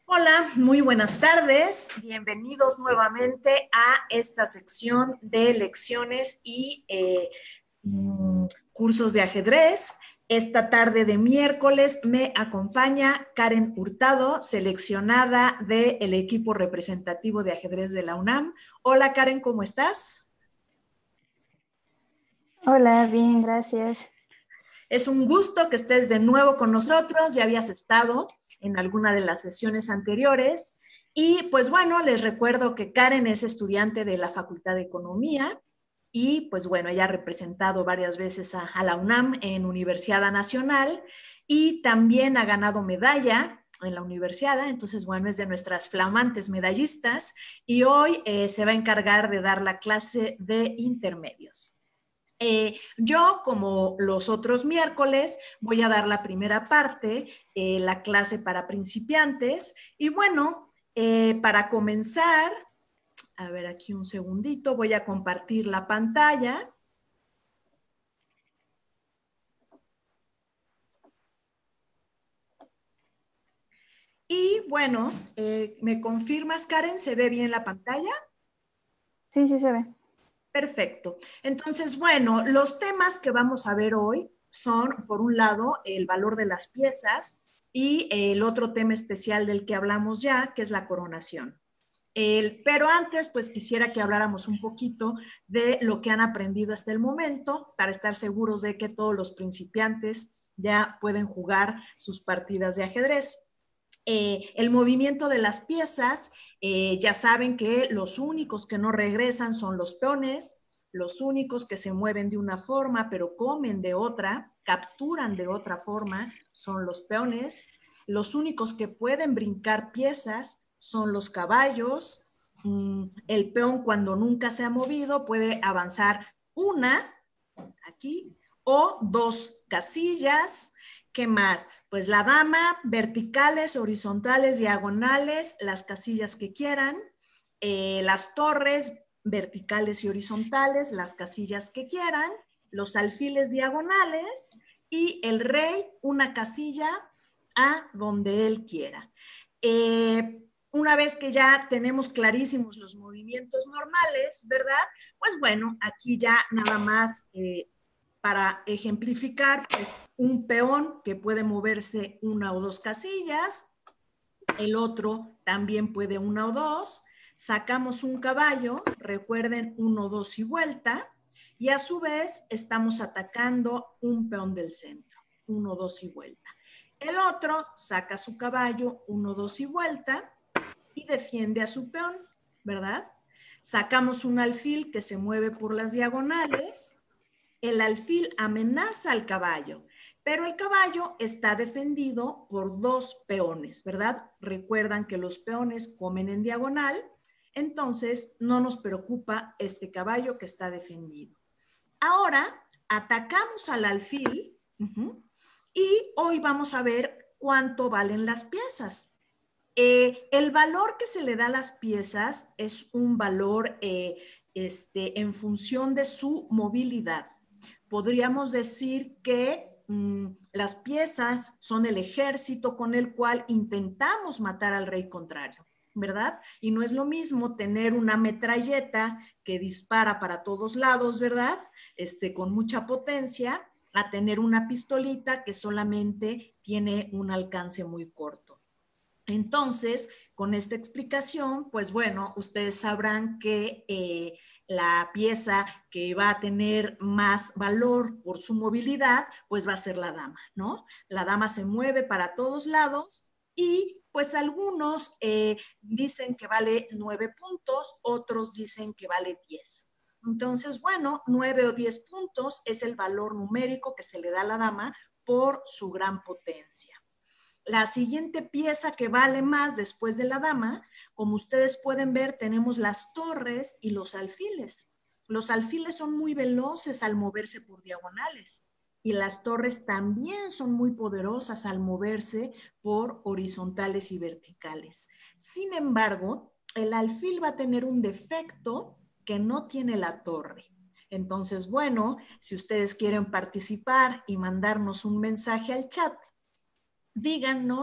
Hola, muy buenas tardes. Bienvenidos nuevamente a esta sección de lecciones y cursos de ajedrez. Esta tarde de miércoles me acompaña Karen Hurtado, seleccionada del equipo representativo de ajedrez de la UNAM. Hola Karen, ¿cómo estás? Hola, bien, gracias. Es un gusto que estés de nuevo con nosotros. Ya habías estado en alguna de las sesiones anteriores. Y pues bueno, les recuerdo que Karen es estudiante de la Facultad de Economía y pues bueno, ella ha representado varias veces a la UNAM en Universidad Nacional y también ha ganado medalla en la universidad. Entonces bueno, es de nuestras flamantes medallistas y hoy se va a encargar de dar la clase de intermedios. Yo, como los otros miércoles, voy a dar la primera parte, la clase para principiantes. Y bueno, para comenzar, a ver aquí un segundito, voy a compartir la pantalla. Y bueno, ¿me confirmas, Karen? ¿Se ve bien la pantalla? Sí, sí se ve. Perfecto. Entonces, bueno, los temas que vamos a ver hoy son, por un lado, el valor de las piezas y el otro tema especial del que hablamos ya, que es la coronación. Pero antes, pues quisiera que habláramos un poquito de lo que han aprendido hasta el momento para estar seguros de que todos los principiantes ya pueden jugar sus partidas de ajedrez. El movimiento de las piezas, ya saben que los únicos que no regresan son los peones, los únicos que se mueven de una forma pero comen de otra, capturan de otra forma, son los peones, los únicos que pueden brincar piezas son los caballos, el peón cuando nunca se ha movido puede avanzar una, aquí, o dos casillas. ¿Qué más? Pues la dama, verticales, horizontales, diagonales, las casillas que quieran, las torres, verticales y horizontales, las casillas que quieran, los alfiles diagonales y el rey, una casilla a donde él quiera. Una vez que ya tenemos clarísimos los movimientos normales, ¿verdad? Pues bueno, aquí ya nada más para ejemplificar, pues un peón que puede moverse una o dos casillas, el otro también puede una o dos, sacamos un caballo, recuerden uno, dos y vuelta, y a su vez estamos atacando un peón del centro, uno, dos y vuelta. El otro saca su caballo, uno, dos y vuelta, y defiende a su peón, ¿verdad? Sacamos un alfil que se mueve por las diagonales, el alfil amenaza al caballo, pero el caballo está defendido por dos peones, ¿verdad? Recuerdan que los peones comen en diagonal, entonces no nos preocupa este caballo que está defendido. Ahora atacamos al alfil y hoy vamos a ver cuánto valen las piezas. El valor que se le da a las piezas es un valor en función de su movilidad. Podríamos decir que las piezas son el ejército con el cual intentamos matar al rey contrario, ¿verdad? Y no es lo mismo tener una metralleta que dispara para todos lados, ¿verdad? Con mucha potencia, a tener una pistolita que solamente tiene un alcance muy corto. Entonces, con esta explicación, pues bueno, ustedes sabrán que la pieza que va a tener más valor por su movilidad, pues va a ser la dama, ¿no? La dama se mueve para todos lados y pues algunos dicen que vale 9 puntos, otros dicen que vale 10. Entonces, bueno, 9 o 10 puntos es el valor numérico que se le da a la dama por su gran potencia. La siguiente pieza que vale más después de la dama, como ustedes pueden ver, tenemos las torres y los alfiles. Los alfiles son muy veloces al moverse por diagonales y las torres también son muy poderosas al moverse por horizontales y verticales. Sin embargo, el alfil va a tener un defecto que no tiene la torre. Entonces, bueno, si ustedes quieren participar y mandarnos un mensaje al chat, díganos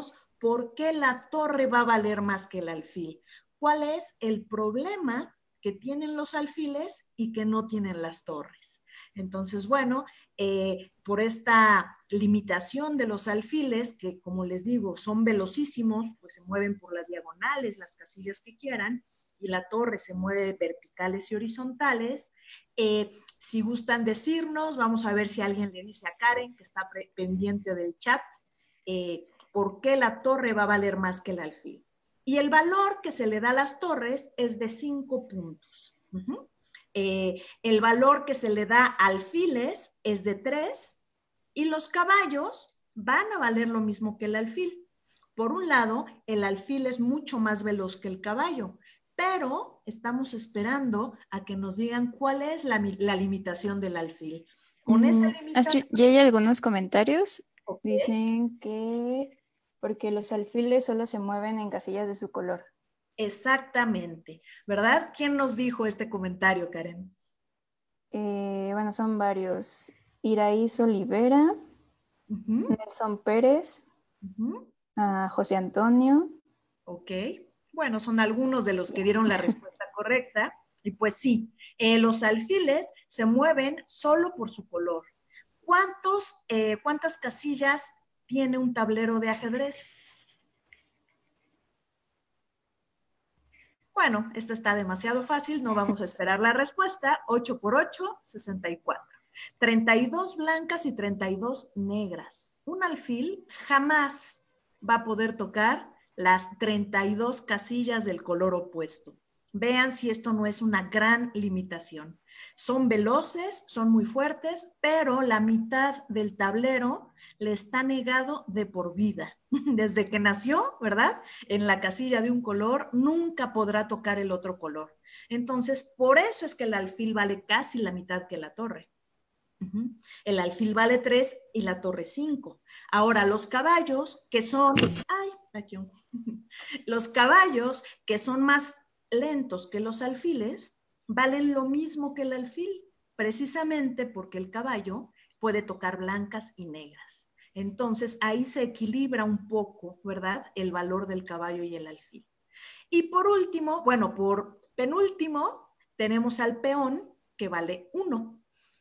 ¿por qué la torre va a valer más que el alfil? ¿Cuál es el problema que tienen los alfiles y que no tienen las torres? Entonces, bueno, por esta limitación de los alfiles, que como les digo, son velocísimos, pues se mueven por las diagonales, las casillas que quieran, y la torre se mueve verticales y horizontales. Si gustan decirnos, vamos a ver si alguien le dice a Karen, que está pendiente del chat, por qué la torre va a valer más que el alfil. Y el valor que se le da a las torres es de 5 puntos. El valor que se le da a alfiles es de 3 y los caballos van a valer lo mismo que el alfil. Por un lado, el alfil es mucho más veloz que el caballo, pero estamos esperando a que nos digan cuál es la limitación del alfil. Con esa limitación... Ya hay algunos comentarios. Okay. Dicen que porque los alfiles solo se mueven en casillas de su color. Exactamente, ¿verdad? ¿Quién nos dijo este comentario, Karen? Bueno, son varios. Iraíz Olivera, Nelson Pérez, José Antonio. Ok, bueno, son algunos de los que dieron la respuesta correcta. Y pues sí, los alfiles se mueven solo por su color. ¿Cuántas casillas tiene un tablero de ajedrez? Bueno, esta está demasiado fácil, no vamos a esperar la respuesta. 8 por 8, 64. 32 blancas y 32 negras. Un alfil jamás va a poder tocar las 32 casillas del color opuesto. Vean si esto no es una gran limitación. Son veloces, son muy fuertes, pero la mitad del tablero le está negado de por vida. Desde que nació, ¿verdad? En la casilla de un color, nunca podrá tocar el otro color. Entonces, por eso es que el alfil vale casi la mitad que la torre. El alfil vale 3 y la torre 5. Ahora, los caballos que son... ¡Ay! Aquí los caballos que son más lentos que los alfiles valen lo mismo que el alfil, precisamente porque el caballo puede tocar blancas y negras. Entonces, ahí se equilibra un poco, ¿verdad? El valor del caballo y el alfil. Y por último, bueno, por penúltimo, tenemos al peón que vale 1.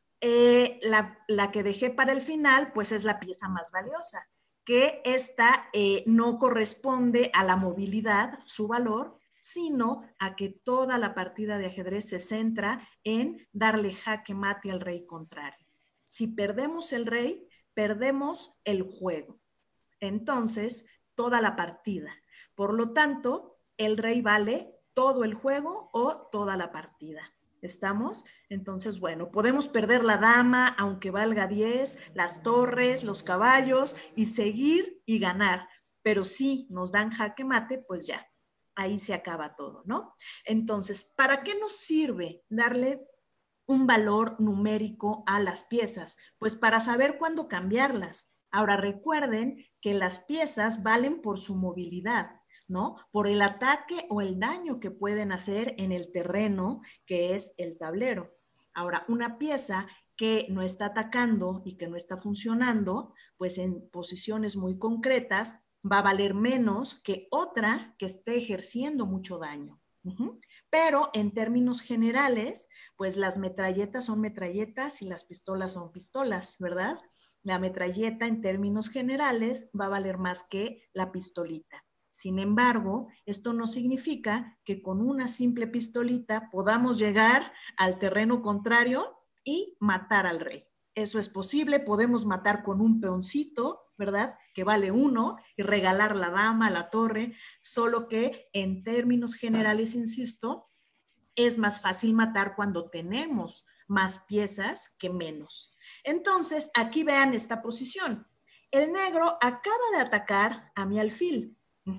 La que dejé para el final, pues es la pieza más valiosa, que esta no corresponde a la movilidad, su valor, sino a que toda la partida de ajedrez se centra en darle jaque mate al rey contrario. Si perdemos el rey, perdemos el juego. Entonces, toda la partida. Por lo tanto, el rey vale todo el juego o toda la partida. ¿Estamos? Entonces, bueno, podemos perder la dama, aunque valga 10, las torres, los caballos, y seguir y ganar. Pero si nos dan jaque mate, pues ya, ahí se acaba todo, ¿no? Entonces, ¿para qué nos sirve darle un valor numérico a las piezas? Pues para saber cuándo cambiarlas. Ahora recuerden que las piezas valen por su movilidad, ¿no? Por el ataque o el daño que pueden hacer en el terreno que es el tablero. Ahora, una pieza que no está atacando y que no está funcionando, pues en posiciones muy concretas va a valer menos que otra que esté ejerciendo mucho daño. Pero en términos generales, pues las metralletas son metralletas y las pistolas son pistolas, ¿verdad? La metralleta en términos generales va a valer más que la pistolita. Sin embargo, esto no significa que con una simple pistolita podamos llegar al terreno contrario y matar al rey. Eso es posible, podemos matar con un peoncito, ¿verdad? Que vale 1 y regalar la dama, la torre, solo que en términos generales, insisto, es más fácil matar cuando tenemos más piezas que menos. Entonces, aquí vean esta posición. El negro acaba de atacar a mi alfil.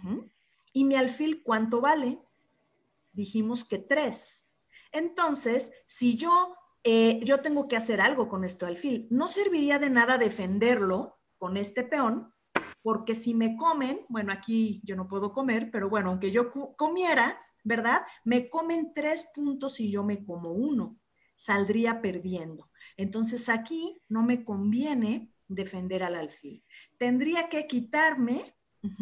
¿Y mi alfil cuánto vale? Dijimos que 3. Entonces, si yo tengo que hacer algo con este alfil, no serviría de nada defenderlo con este peón, porque si me comen, bueno, aquí yo no puedo comer, pero bueno, aunque yo comiera, ¿verdad? Me comen 3 puntos y yo me como 1. Saldría perdiendo. Entonces aquí no me conviene defender al alfil. Tendría que quitarme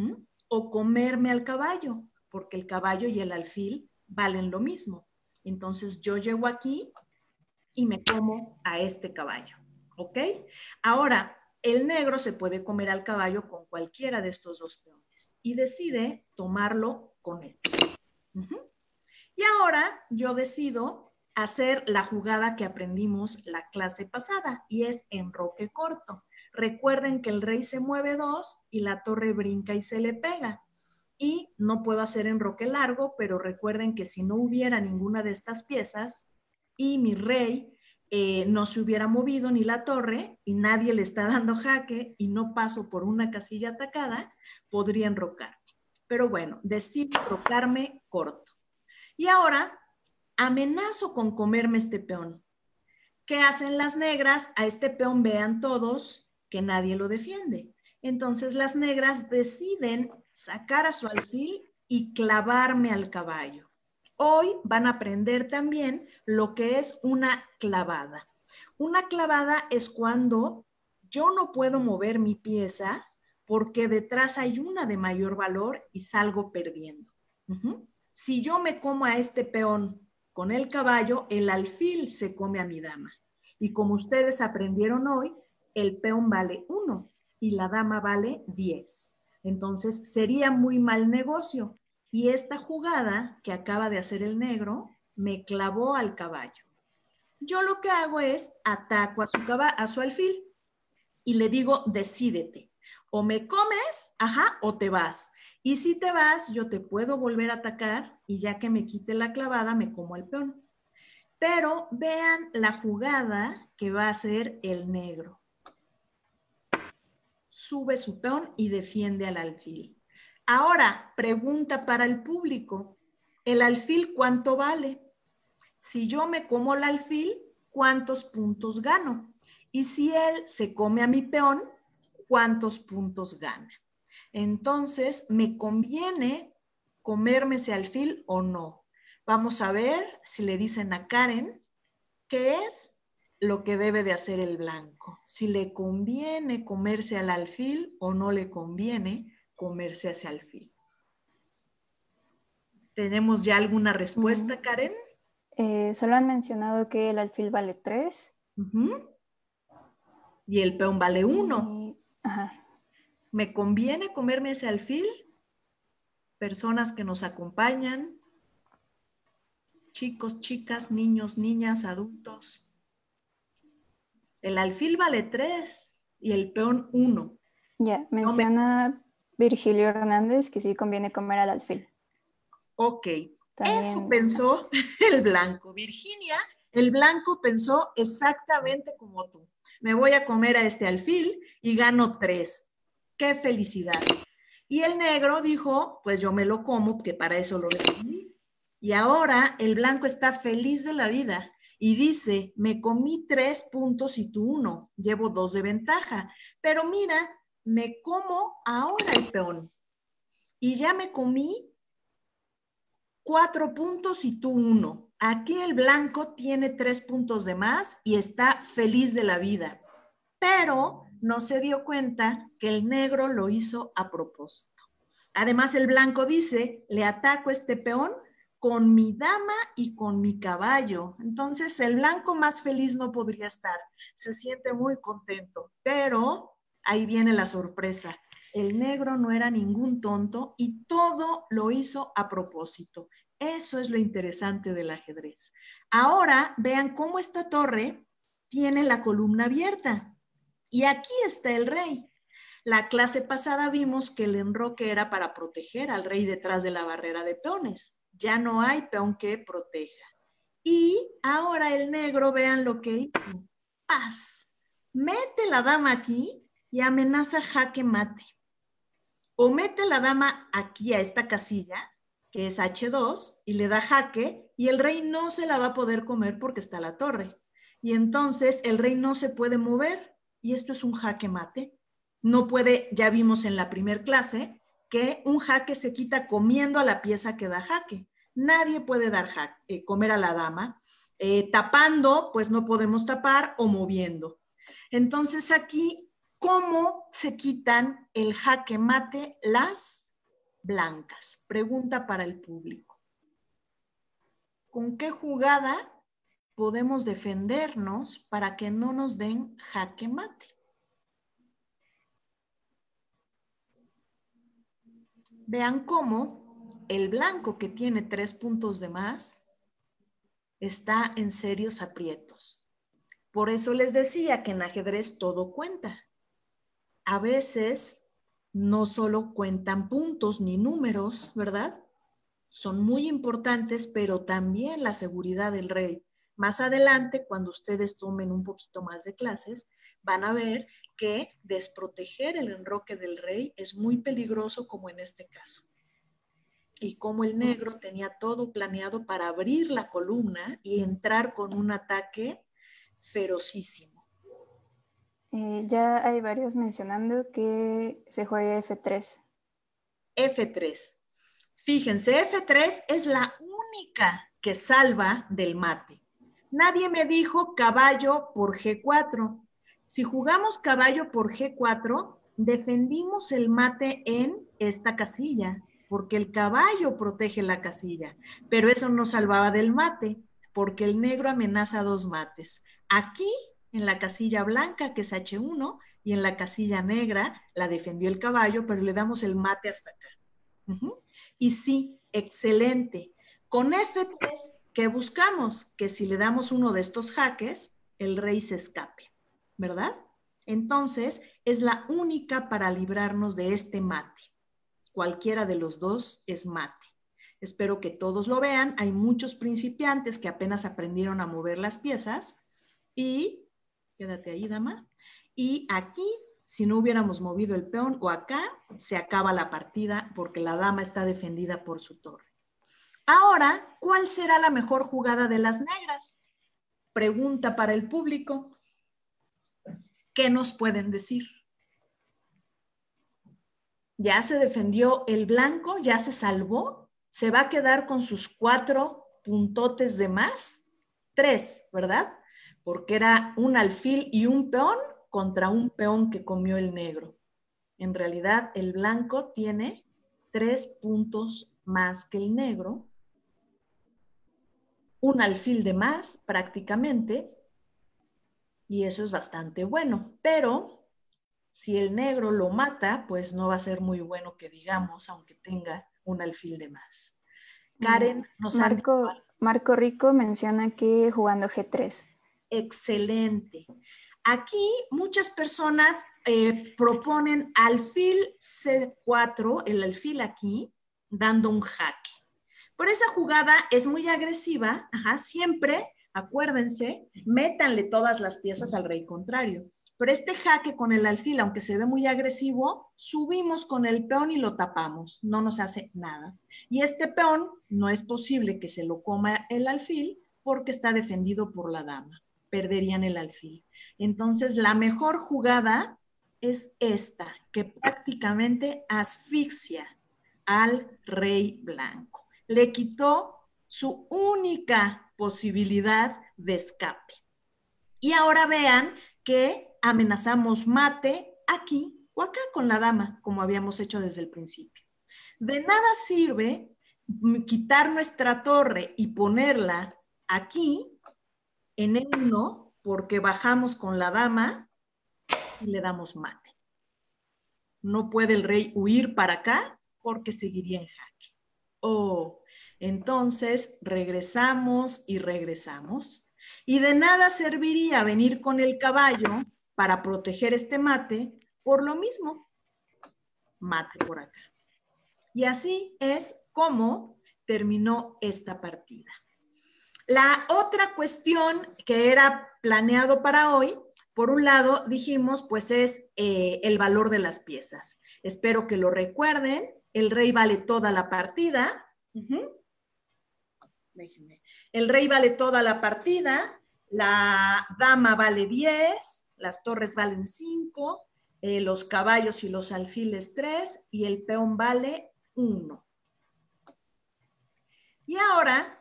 o comerme al caballo, porque el caballo y el alfil valen lo mismo. Entonces yo llego aquí y me como a este caballo, ¿ok? Ahora, el negro se puede comer al caballo con cualquiera de estos dos peones y decide tomarlo con este. Y ahora yo decido hacer la jugada que aprendimos la clase pasada y es enroque corto. Recuerden que el rey se mueve 2 y la torre brinca y se le pega. Y no puedo hacer enroque largo, pero recuerden que si no hubiera ninguna de estas piezas y mi rey no se hubiera movido ni la torre y nadie le está dando jaque y no paso por una casilla atacada, podría enrocarme. Pero bueno, decido enrocarme corto. Y ahora amenazo con comerme este peón. ¿Qué hacen las negras? A este peón vean todos que nadie lo defiende. Entonces las negras deciden sacar a su alfil y clavarme al caballo. Hoy van a aprender también lo que es una clavada. Una clavada es cuando yo no puedo mover mi pieza porque detrás hay una de mayor valor y salgo perdiendo. Si yo me como a este peón con el caballo, el alfil se come a mi dama. Y como ustedes aprendieron hoy, el peón vale 1 y la dama vale 10. Entonces sería muy mal negocio. Y esta jugada que acaba de hacer el negro me clavó al caballo. Yo lo que hago es ataco a su alfil y le digo, decídete. O me comes, o te vas. Y si te vas, yo te puedo volver a atacar y ya que me quite la clavada, me como el peón. Pero vean la jugada que va a hacer el negro. Sube su peón y defiende al alfil. Ahora, pregunta para el público. ¿El alfil cuánto vale? Si yo me como el alfil, ¿cuántos puntos gano? Y si él se come a mi peón, ¿cuántos puntos gana? Entonces, ¿me conviene comerme ese alfil o no? Vamos a ver si le dicen a Karen qué es lo que debe de hacer el blanco. Si le conviene comerse al alfil o no le conviene comerse a ese alfil. ¿Tenemos ya alguna respuesta, Karen? Solo han mencionado que el alfil vale 3. Y el peón vale 1. Ajá. ¿Me conviene comerme ese alfil? Personas que nos acompañan, chicos, chicas, niños, niñas, adultos. El alfil vale 3 y el peón 1. Ya, menciona Virgilio Hernández que sí conviene comer al alfil. Ok, también, eso pensó el blanco. Virginia, el blanco pensó exactamente como tú. Me voy a comer a este alfil y gano 3. ¡Qué felicidad! Y el negro dijo, pues yo me lo como, porque para eso lo decidí. Y ahora el blanco está feliz de la vida y dice, me comí 3 puntos y tú 1. Llevo 2 de ventaja. Pero mira, me como ahora el peón. Y ya me comí 4 puntos y tú 1. Aquí el blanco tiene 3 puntos de más y está feliz de la vida. Pero no se dio cuenta que el negro lo hizo a propósito. Además, el blanco dice, le ataco a este peón con mi dama y con mi caballo. Entonces, el blanco más feliz no podría estar. Se siente muy contento, pero ahí viene la sorpresa. El negro no era ningún tonto y todo lo hizo a propósito. Eso es lo interesante del ajedrez. Ahora, vean cómo esta torre tiene la columna abierta. Y aquí está el rey. La clase pasada vimos que el enroque era para proteger al rey detrás de la barrera de peones. Ya no hay peón que proteja. Y ahora el negro, vean lo que hizo. ¡Paz! Mete la dama aquí y amenaza jaque mate. O mete la dama aquí a esta casilla, que es H2, y le da jaque, y el rey no se la va a poder comer porque está la torre. Y entonces el rey no se puede mover, y esto es un jaque mate. No puede, ya vimos en la primer clase, que un jaque se quita comiendo a la pieza que da jaque. Nadie puede dar jaque, comer a la dama. Tapando, pues no podemos tapar, o moviendo. Entonces aquí, ¿cómo se quitan el jaque mate las blancas. Pregunta para el público. ¿Con qué jugada podemos defendernos para que no nos den jaque mate? Vean cómo el blanco, que tiene 3 puntos de más, está en serios aprietos. Por eso les decía que en ajedrez todo cuenta. A veces no solo cuentan puntos ni números, ¿verdad? Son muy importantes, pero también la seguridad del rey. Más adelante, cuando ustedes tomen un poquito más de clases, van a ver que desproteger el enroque del rey es muy peligroso, como en este caso. Y como el negro tenía todo planeado para abrir la columna y entrar con un ataque ferocísimo. Ya hay varios mencionando que se juegue F3. F3. Fíjense, F3 es la única que salva del mate. Nadie me dijo caballo por G4. Si jugamos caballo por G4, defendimos el mate en esta casilla, porque el caballo protege la casilla, pero eso no salvaba del mate, porque el negro amenaza 2 mates. Aquí, en la casilla blanca, que es H1, y en la casilla negra, la defendió el caballo, pero le damos el mate hasta acá. Y sí, excelente. Con F3, ¿qué buscamos? Que si le damos uno de estos jaques, el rey se escape, ¿verdad? Entonces, es la única para librarnos de este mate. Cualquiera de los dos es mate. Espero que todos lo vean. Hay muchos principiantes que apenas aprendieron a mover las piezas. Y, quédate ahí, dama. Y aquí, si no hubiéramos movido el peón, o acá, se acaba la partida porque la dama está defendida por su torre. Ahora, ¿cuál será la mejor jugada de las negras? Pregunta para el público. ¿Qué nos pueden decir? ¿Ya se defendió el blanco? ¿Ya se salvó? ¿Se va a quedar con sus 4 puntotes de más? 3, ¿verdad? Porque era un alfil y un peón contra un peón que comió el negro. En realidad, el blanco tiene 3 puntos más que el negro, un alfil de más prácticamente, y eso es bastante bueno. Pero si el negro lo mata, pues no va a ser muy bueno que digamos, aunque tenga un alfil de más. Karen nos Marco Rico menciona que jugando G3. Excelente. Aquí muchas personas proponen alfil C4, el alfil aquí, dando un jaque. Por esa jugada es muy agresiva, siempre, acuérdense, métanle todas las piezas al rey contrario. Pero este jaque con el alfil, aunque se ve muy agresivo, subimos con el peón y lo tapamos, no nos hace nada. Y este peón no es posible que se lo coma el alfil porque está defendido por la dama, perderían el alfil. Entonces, la mejor jugada es esta, que prácticamente asfixia al rey blanco. Le quitó su única posibilidad de escape. Y ahora vean que amenazamos mate aquí o acá con la dama, como habíamos hecho desde el principio. De nada sirve quitar nuestra torre y ponerla aquí en E1 porque bajamos con la dama y le damos mate. No puede el rey huir para acá porque seguiría en jaque. Entonces regresamos y regresamos. Y de nada serviría venir con el caballo para proteger este mate por lo mismo. Mate por acá. Y así es como terminó esta partida. La otra cuestión que era planeado para hoy, por un lado dijimos, pues es el valor de las piezas. Espero que lo recuerden. El rey vale toda la partida. Déjenme. El rey vale toda la partida, la dama vale 10, las torres valen 5, los caballos y los alfiles 3 y el peón vale 1. Y ahora,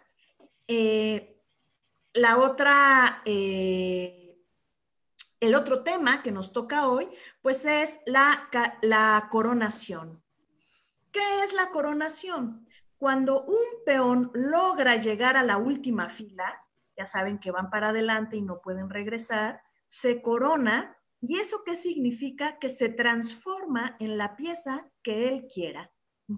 el otro tema que nos toca hoy, pues es la coronación. ¿Qué es la coronación? Cuando un peón logra llegar a la última fila, ya saben que van para adelante y no pueden regresar, se corona. ¿Y eso qué significa? Que se transforma en la pieza que él quiera.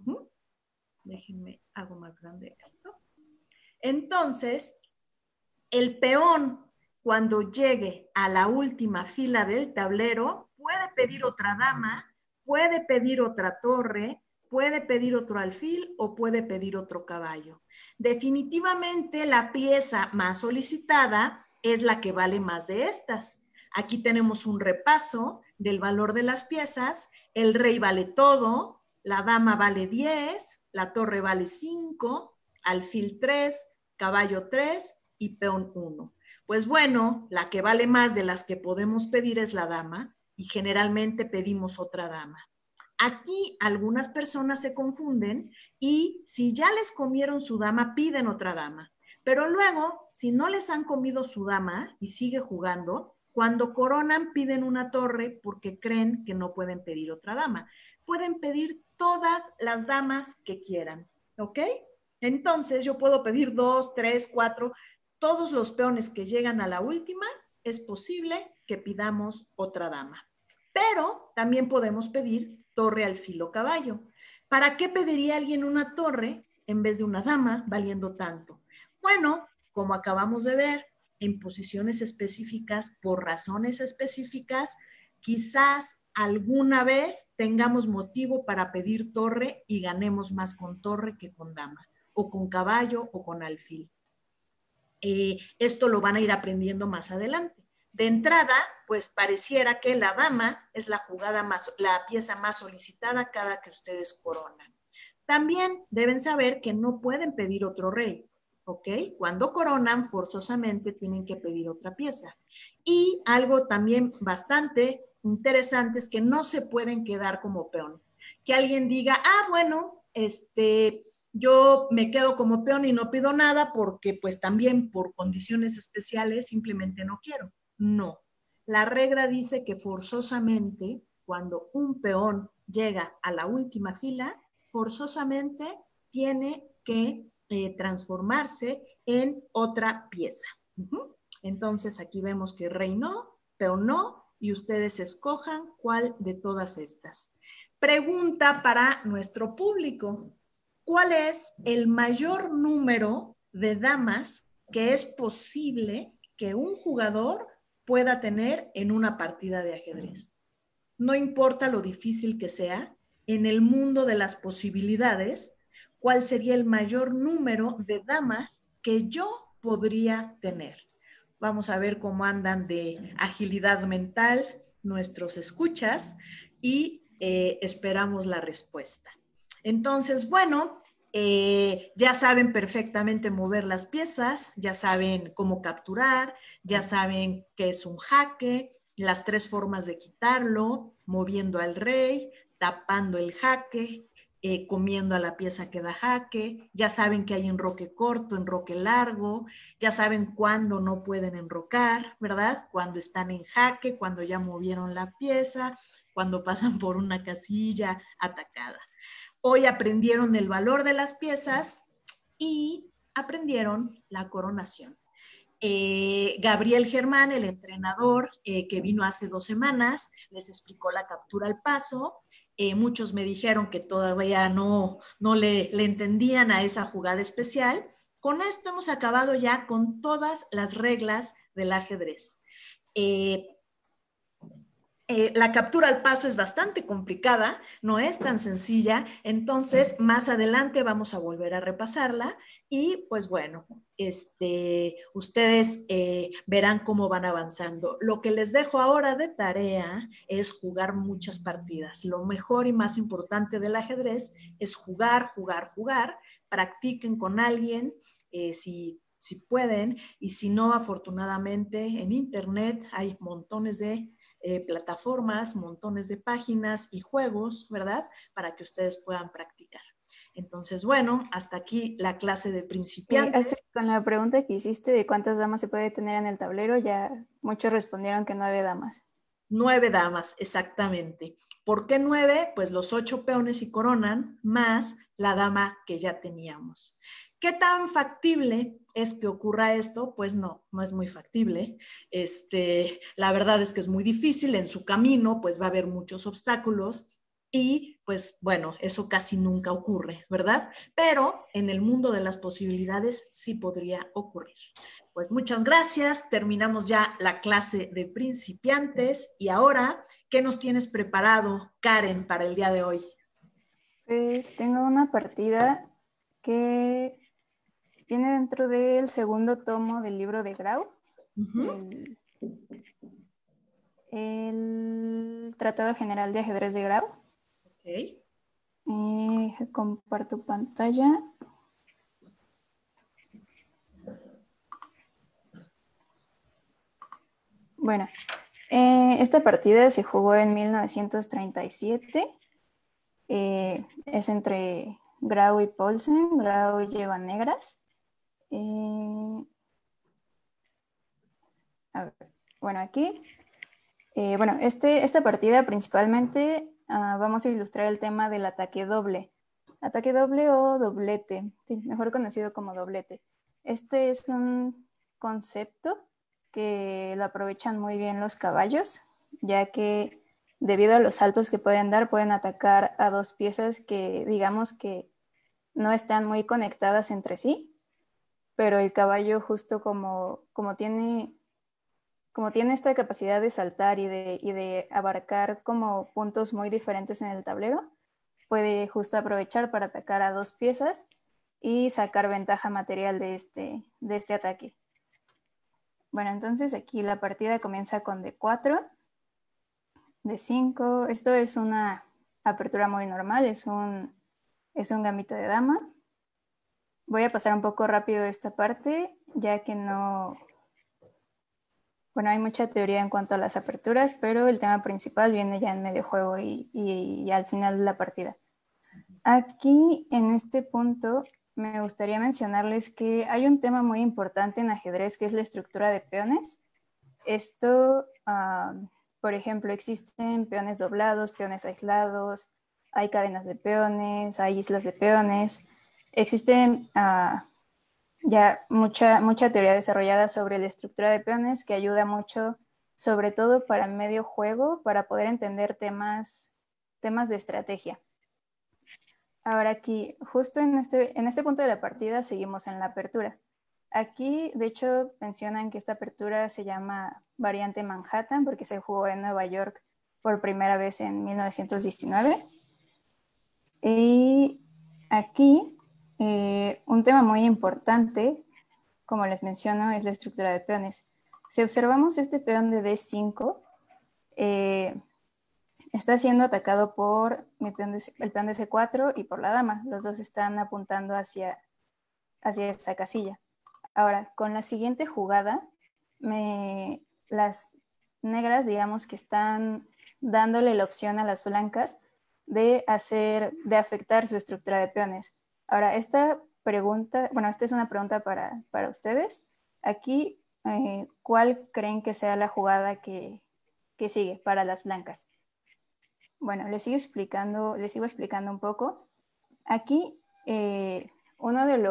Déjenme, hago más grande esto. Entonces, el peón, cuando llegue a la última fila del tablero, puede pedir otra dama, puede pedir otra torre, puede pedir otro alfil o puede pedir otro caballo. Definitivamente la pieza más solicitada es la que vale más de estas. Aquí tenemos un repaso del valor de las piezas. El rey vale todo, la dama vale 10, la torre vale 5, alfil 3, caballo 3 y peón 1. Pues bueno, la que vale más de las que podemos pedir es la dama y generalmente pedimos otra dama. Aquí algunas personas se confunden y si ya les comieron su dama, piden otra dama. Pero luego, si no les han comido su dama y sigue jugando, cuando coronan piden una torre porque creen que no pueden pedir otra dama. Pueden pedir todas las damas que quieran, ¿ok? Entonces yo puedo pedir 2, 3, 4, todos los peones que llegan a la última, es posible que pidamos otra dama. Pero también podemos pedir torre, alfil o caballo. ¿Para qué pediría alguien una torre en vez de una dama valiendo tanto? Bueno, como acabamos de ver, en posiciones específicas, por razones específicas, quizás alguna vez tengamos motivo para pedir torre y ganemos más con torre que con dama, o con caballo o con alfil. Esto lo van a ir aprendiendo más adelante. De entrada, pues pareciera que la dama es la pieza más solicitada cada que ustedes coronan. También deben saber que no pueden pedir otro rey, ¿ok? Cuando coronan, forzosamente tienen que pedir otra pieza. Y algo también bastante interesante es que no se pueden quedar como peón. Que alguien diga, bueno, yo me quedo como peón y no pido nada porque pues también por condiciones especiales simplemente no quiero. No, la regla dice que forzosamente cuando un peón llega a la última fila, forzosamente tiene que transformarse en otra pieza. Entonces aquí vemos que rey no, peón no, y ustedes escojan cuál de todas estas. Pregunta para nuestro público. ¿Cuál es el mayor número de damas que es posible que un jugador pueda tener en una partida de ajedrez? No importa lo difícil que sea, en el mundo de las posibilidades, ¿cuál sería el mayor número de damas que yo podría tener? Vamos a ver cómo andan de agilidad mental nuestros escuchas y esperamos la respuesta. Entonces, bueno, ya saben perfectamente mover las piezas, ya saben cómo capturar, ya saben qué es un jaque, las 3 formas de quitarlo, moviendo al rey, tapando el jaque, comiendo a la pieza que da jaque, ya saben que hay enroque corto, enroque largo, ya saben cuándo no pueden enrocar, ¿verdad? Cuando están en jaque, cuando ya movieron la pieza, cuando pasan por una casilla atacada. Hoy aprendieron el valor de las piezas y aprendieron la coronación. Gabriel Germán, el entrenador que vino hace 2 semanas, les explicó la captura al paso. Muchos me dijeron que todavía no le entendían a esa jugada especial. Con esto hemos acabado ya con todas las reglas del ajedrez. La captura al paso es bastante complicada, no es tan sencilla, entonces más adelante vamos a volver a repasarla y pues bueno, ustedes verán cómo van avanzando. Lo que les dejo ahora de tarea es jugar muchas partidas. Lo mejor y más importante del ajedrez es jugar, jugar, jugar. Practiquen con alguien si pueden y si no, afortunadamente en internet hay montones de plataformas, montones de páginas y juegos, ¿verdad? Para que ustedes puedan practicar. Entonces, bueno, hasta aquí la clase de principiantes. Con la pregunta que hiciste de cuántas damas se puede tener en el tablero, ya muchos respondieron que 9 damas. 9 damas, exactamente. ¿Por qué 9? Pues los 8 peones y coronan más la dama que ya teníamos. ¿Qué tan factible es que ocurra esto? Pues no, no es muy factible. La verdad es que es muy difícil. En su camino, pues va a haber muchos obstáculos y pues bueno, eso casi nunca ocurre, ¿verdad? Pero en el mundo de las posibilidades sí podría ocurrir. Pues muchas gracias, terminamos ya la clase de principiantes y ahora, ¿qué nos tienes preparado, Karen, para el día de hoy? Pues tengo una partida que viene dentro del segundo tomo del libro de Grau, el Tratado General de Ajedrez de Grau. Ok. Comparto pantalla. Bueno, esta partida se jugó en 1937. Es entre Grau y Paulsen. Grau lleva negras. A ver, bueno, aquí. Esta partida principalmente vamos a ilustrar el tema del ataque doble. Ataque doble o doblete, sí, mejor conocido como doblete. Este es un concepto que lo aprovechan muy bien los caballos, ya que debido a los saltos que pueden dar, pueden atacar a dos piezas que digamos que no están muy conectadas entre sí, pero el caballo justo como tiene esta capacidad de saltar y de abarcar como puntos muy diferentes en el tablero, puede justo aprovechar para atacar a dos piezas y sacar ventaja material de este ataque. Bueno, entonces aquí la partida comienza con D4, D5. Esto es una apertura muy normal, es un gambito de dama. Voy a pasar un poco rápido esta parte, ya que no... Bueno, hay mucha teoría en cuanto a las aperturas, pero el tema principal viene ya en medio juego y al final de la partida. Aquí, en este punto, me gustaría mencionarles que hay un tema muy importante en ajedrez, que es la estructura de peones. Esto, por ejemplo, existen peones doblados, peones aislados, hay cadenas de peones, hay islas de peones. Existen ya mucha teoría desarrollada sobre la estructura de peones que ayuda mucho, sobre todo para el medio juego, para poder entender temas de estrategia. Ahora aquí, justo en este punto de la partida, seguimos en la apertura. Aquí, de hecho, mencionan que esta apertura se llama variante Manhattan porque se jugó en Nueva York por primera vez en 1919. Y aquí, un tema muy importante, como les menciono, es la estructura de peones. Si observamos este peón de D5, está siendo atacado por el peón de C4 y por la dama. Los dos están apuntando hacia esa casilla. Ahora, con la siguiente jugada, las negras, digamos que están dándole la opción a las blancas de afectar su estructura de peones. Ahora, esta es una pregunta para ustedes. Aquí, ¿cuál creen que sea la jugada que sigue para las blancas? Bueno, les sigo explicando un poco. Aquí, uno de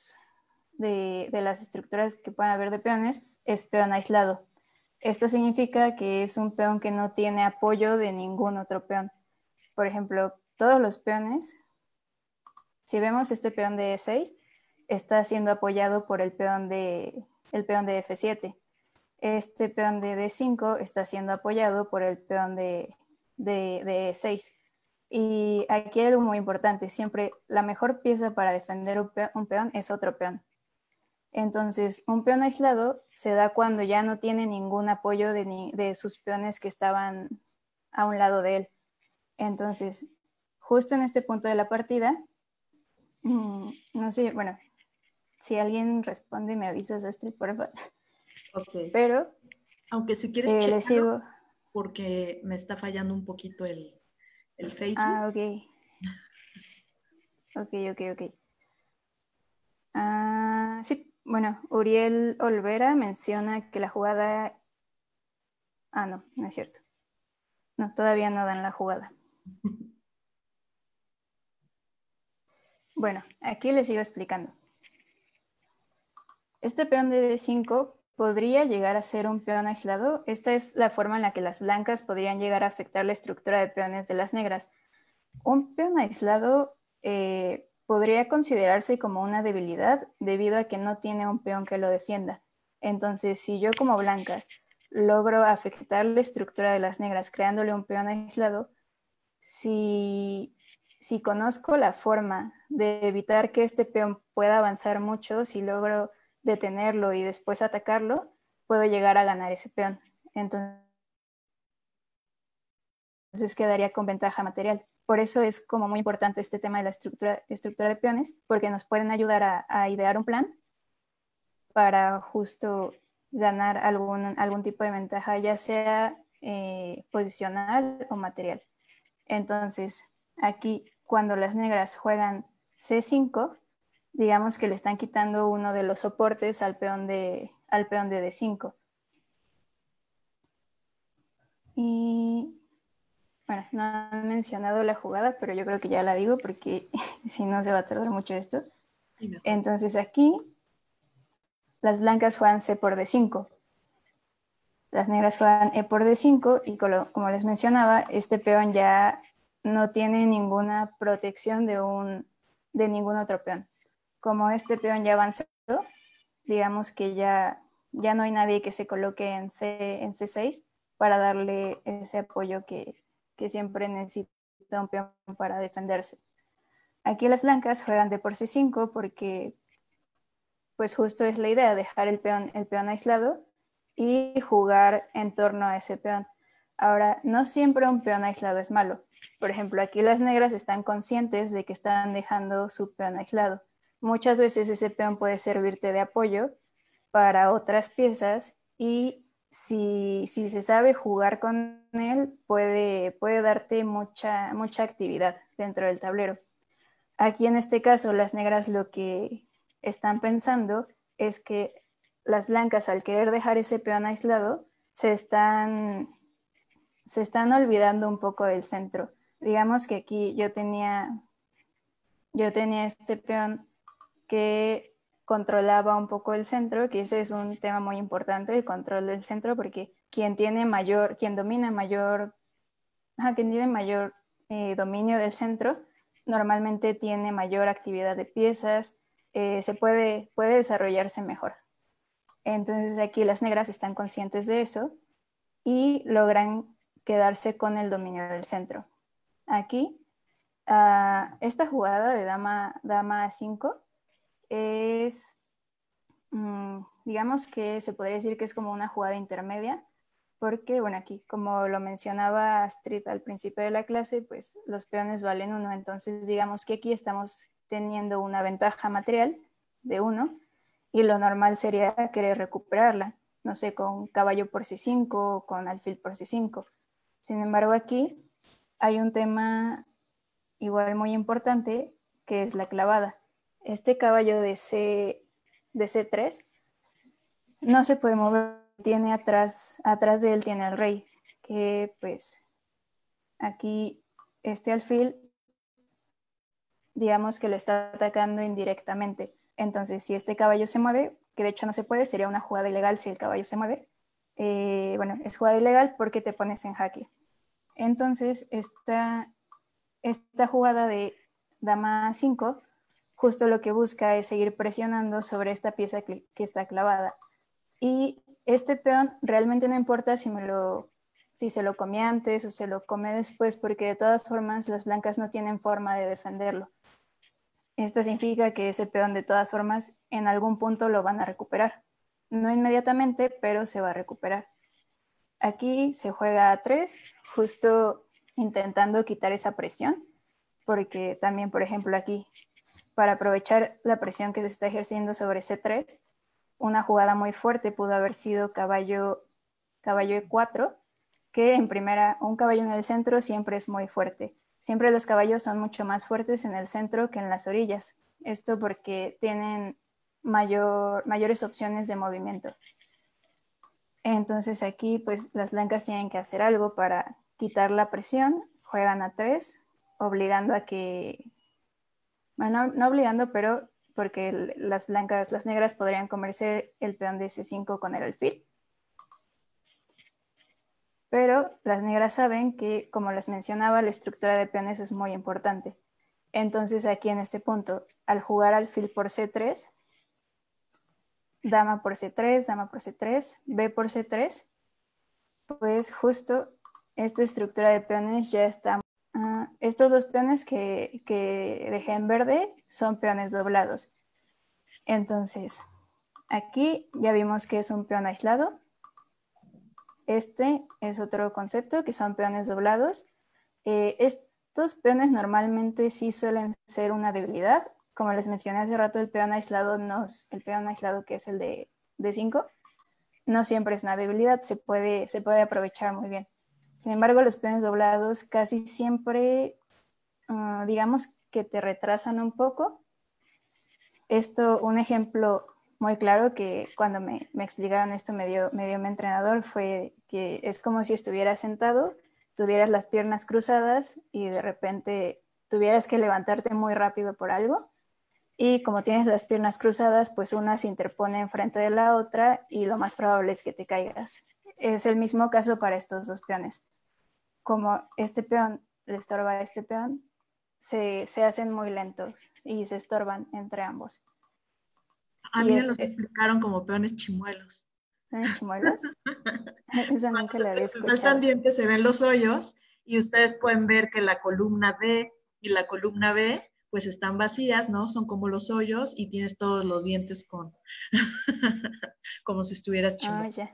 las estructuras que pueden haber de peones es peón aislado. Esto significa que es un peón que no tiene apoyo de ningún otro peón. Por ejemplo, todos los peones, si vemos este peón de E6, está siendo apoyado por el peón de F7. Este peón de D5 está siendo apoyado por el peón de E6. Y aquí hay algo muy importante, siempre la mejor pieza para defender un peón es otro peón. Entonces, un peón aislado se da cuando ya no tiene ningún apoyo de sus peones que estaban a un lado de él. Entonces, justo en este punto de la partida, no sé, bueno, si alguien responde me avisas, Astrid, por favor. Ok. Pero, aunque si quieres le checarlo, sigo. porque me está fallando un poquito el Facebook. Ok. Ok. Sí, bueno, Uriel Olvera menciona que la jugada... no es cierto. No, todavía no dan la jugada. Bueno, aquí les sigo explicando. Este peón de D5 podría llegar a ser un peón aislado. Esta es la forma en la que las blancas podrían llegar a afectar la estructura de peones de las negras. Un peón aislado podría considerarse como una debilidad debido a que no tiene un peón que lo defienda. Entonces, si yo como blancas logro afectar la estructura de las negras creándole un peón aislado, si conozco la forma de evitar que este peón pueda avanzar mucho, si logro detenerlo y después atacarlo, puedo llegar a ganar ese peón. Entonces quedaría con ventaja material. Por eso es como muy importante este tema de la estructura de peones, porque nos pueden ayudar a idear un plan para justo ganar algún tipo de ventaja, ya sea posicional o material. Entonces, aquí cuando las negras juegan C5, digamos que le están quitando uno de los soportes al peón de D5. Y bueno, no han mencionado la jugada, pero yo creo que ya la digo porque si no se va a tardar mucho esto. Entonces aquí las blancas juegan C por D5. Las negras juegan E por D5 y como les mencionaba, este peón ya no tiene ninguna protección de ningún otro peón. Como este peón ya avanzó, digamos que ya no hay nadie que se coloque en C6 para darle ese apoyo que siempre necesita un peón para defenderse. Aquí las blancas juegan D por C5 porque pues justo es la idea, dejar el peón aislado y jugar en torno a ese peón. Ahora, no siempre un peón aislado es malo. Por ejemplo, aquí las negras están conscientes de que están dejando su peón aislado. Muchas veces ese peón puede servirte de apoyo para otras piezas y si se sabe jugar con él, puede darte mucha actividad dentro del tablero. Aquí en este caso, las negras lo que están pensando es que las blancas, al querer dejar ese peón aislado, se están olvidando un poco del centro. Digamos que aquí yo tenía este peón que controlaba un poco el centro, que ese es un tema muy importante, el control del centro, porque quien tiene mayor dominio del centro, normalmente tiene mayor actividad de piezas, se puede desarrollarse mejor. Entonces aquí las negras están conscientes de eso y logran quedarse con el dominio del centro. Aquí, esta jugada de dama A5 es, digamos que se podría decir que es como una jugada intermedia, porque, bueno, aquí, como lo mencionaba Astrid al principio de la clase, pues los peones valen 1, entonces digamos que aquí estamos teniendo una ventaja material de 1 y lo normal sería querer recuperarla, no sé, con caballo por C5 o con alfil por C5. Sin embargo, aquí hay un tema igual muy importante que es la clavada. Este caballo de C3 no se puede mover, tiene atrás de él tiene al rey, que pues aquí este alfil digamos que lo está atacando indirectamente. Entonces, si este caballo se mueve, que de hecho no se puede, sería una jugada ilegal si el caballo se mueve, bueno, es jugada ilegal porque te pones en jaque. Entonces, esta jugada de dama 5 justo lo que busca es seguir presionando sobre esta pieza que está clavada. Y este peón realmente no importa si se lo come antes o se lo come después, porque de todas formas las blancas no tienen forma de defenderlo. Esto significa que ese peón de todas formas en algún punto lo van a recuperar. No inmediatamente, pero se va a recuperar. Aquí se juega a 3, justo intentando quitar esa presión, porque también, por ejemplo, aquí, para aprovechar la presión que se está ejerciendo sobre C3, una jugada muy fuerte pudo haber sido caballo E4, que en primera, un caballo en el centro siempre es muy fuerte. Siempre los caballos son mucho más fuertes en el centro que en las orillas. Esto porque tienen mayores opciones de movimiento. Entonces aquí pues las blancas tienen que hacer algo para quitar la presión, juegan a 3, obligando a que, bueno, no obligando, pero porque las negras podrían comerse el peón de C5 con el alfil. Pero las negras saben que, como les mencionaba, la estructura de peones es muy importante. Entonces aquí en este punto, al jugar alfil por C3, dama por C3, dama por C3, B por C3, pues justo esta estructura de peones ya está. Estos dos peones que dejé en verde son peones doblados. Entonces, aquí ya vimos que es un peón aislado. Este es otro concepto, que son peones doblados. Estos peones normalmente sí suelen ser una debilidad. Como les mencioné hace rato, el peón aislado que es el de D5, no siempre es una debilidad, se puede aprovechar muy bien. Sin embargo, los peones doblados casi siempre, digamos que te retrasan un poco. Un ejemplo muy claro que cuando me explicaron esto me dio mi entrenador fue que es como si estuvieras sentado, tuvieras las piernas cruzadas y de repente tuvieras que levantarte muy rápido por algo, y como tienes las piernas cruzadas, pues una se interpone enfrente de la otra y lo más probable es que te caigas. Es el mismo caso para estos dos peones. Como este peón le estorba a este peón, se hacen muy lentos y se estorban entre ambos. A mí me los explicaron como peones chimuelos. ¿Peones chimuelos? Eso nunca lo había escuchado. Faltan dientes, se ven los hoyos y ustedes pueden ver que la columna D y la columna B pues están vacías, ¿no? Son como los hoyos y tienes todos los dientes con como si estuvieras chimuelo. Ya.